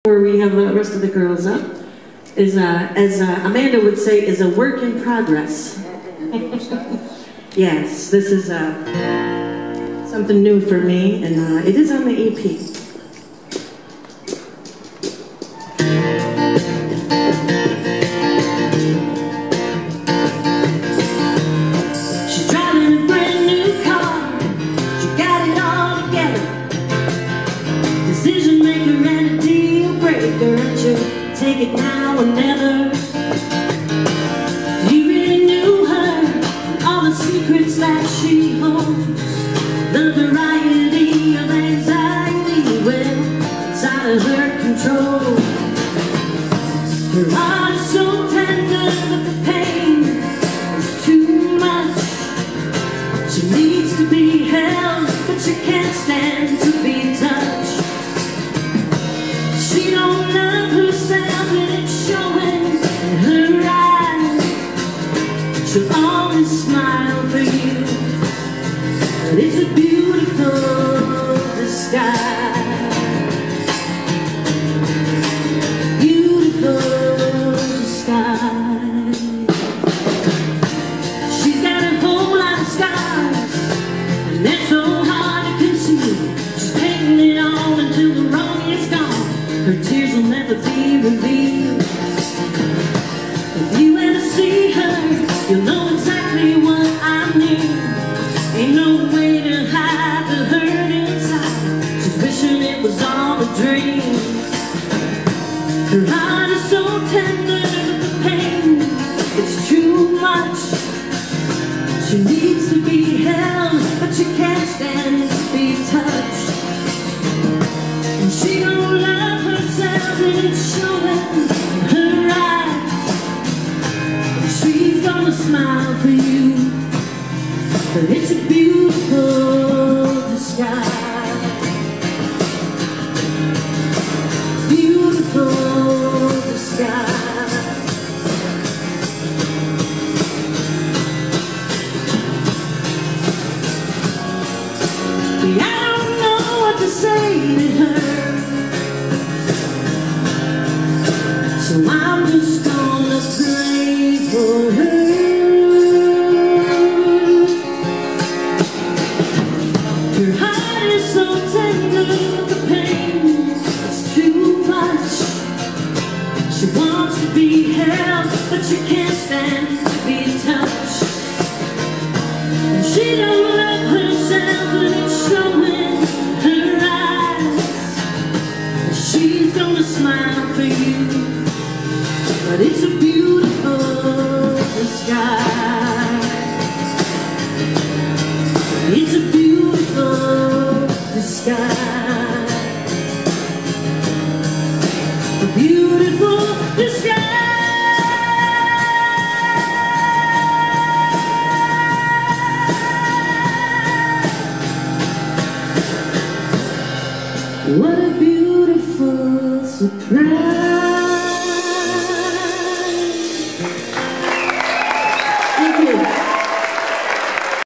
Where we have the rest of the girls up is, as Amanda would say, is a work in progress. Yes, this is something new for me, and it is on the EP. Take it now or never. You really knew her and all the secrets that she holds. The variety of anxiety, well, it's out of her control. Her heart is so tender, but the pain is too much. She needs to be held, but she can't stand to be touched. She don't love herself, and it's showing in her eyes. She'll always smile for you, but it's a beautiful disguise. Beautiful disguise. She's got a whole lot of scars, and they're so hard to conceal. She's taking it all until the wrong is gone. Her tears will never be revealed. If you ever see her, you'll know exactly what I mean. Ain't no way to hide the hurt inside. She's wishing it was all a dream. Her heart is so tender, but the pain, it's too much. She needs to be held, but she can't stand to be touched. And she don't love herself, and it's showing in her eyes. And she's gonna smile for you, but it's a beautiful disguise. Beautiful disguise. I don't know what to say to her, so I'm just gonna pray for her. Her heart is so tender, the pain is too much. She wants to be held, but she can't stand to be touched. And she don't love herself, and it's showing in her eyes. She's gonna smile for you, but it's a beautiful disguise. It's a beautiful disguise. A beautiful disguise. What a beautiful surprise.